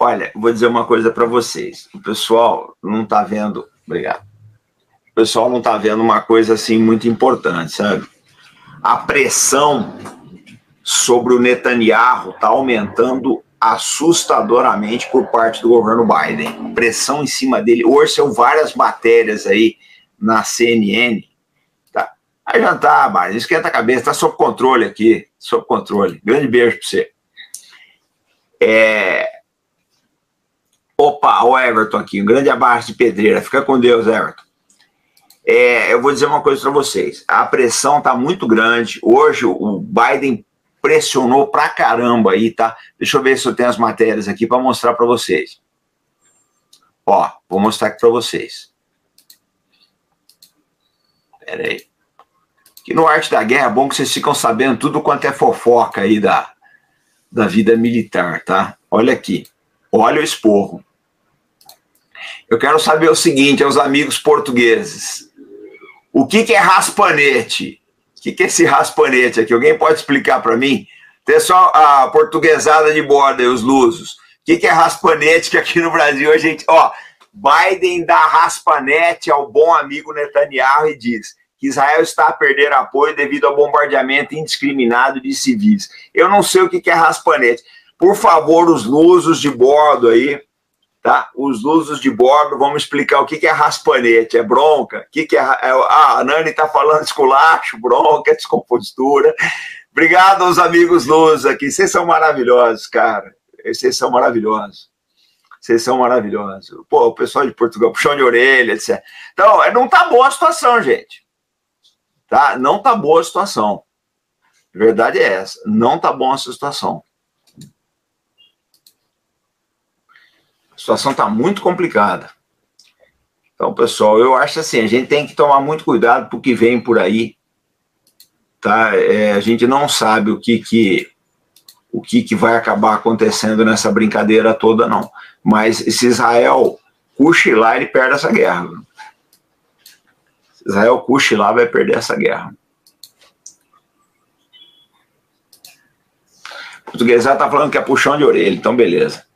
Olha, vou dizer uma coisa para vocês. O pessoal não está vendo... Obrigado. O pessoal não está vendo uma coisa assim muito importante, sabe? A pressão sobre o Netanyahu está aumentando assustadoramente por parte do governo Biden. Pressão em cima dele. Hoje são várias matérias aí na CNN. Tá? Aí já tá, Biden, esquenta a cabeça, tá sob controle aqui. Sob controle. Grande beijo para você. Opa, o Everton aqui. Um grande abraço de pedreira. Fica com Deus, Everton. Eu vou dizer uma coisa para vocês. A pressão tá muito grande. Hoje o Biden pressionou pra caramba aí, tá? Deixa eu ver se eu tenho as matérias aqui para mostrar para vocês. Ó, vou mostrar aqui para vocês. Pera aí. Aqui no Arte da Guerra é bom que vocês ficam sabendo tudo quanto é fofoca aí da vida militar, tá? Olha aqui. Olha o esporro. Eu quero saber o seguinte, aos amigos portugueses. O que é raspanete? O que é esse raspanete aqui? Alguém pode explicar para mim? Pessoal, a portuguesada de borda e os lusos. O que é raspanete? Que aqui no Brasil a gente... Ó, Biden dá raspanete ao bom amigo Netanyahu e diz que Israel está a perder apoio devido ao bombardeamento indiscriminado de civis. Eu não sei o que é raspanete. Por favor, os lusos de bordo aí, tá? Os lusos de bordo, vamos explicar o que é raspanete. É bronca? O que é... a Nani está falando esculacho, bronca, descompostura. Obrigado aos amigos lusos aqui. Vocês são maravilhosos, cara. Vocês são maravilhosos. Vocês são maravilhosos. Pô, o pessoal de Portugal, puxão de orelha, etc. Então, não tá boa a situação, gente. Tá? Não tá boa a situação. A verdade é essa. Não tá boa essa situação. A situação está muito complicada. Então, pessoal, eu acho assim, a gente tem que tomar muito cuidado com o que vem por aí. Tá? A gente não sabe o que vai acabar acontecendo nessa brincadeira toda, não. Mas se Israel cochilar, ele perde essa guerra. Se Israel cochilar, vai perder essa guerra. O português está falando que é puxão de orelha, então beleza.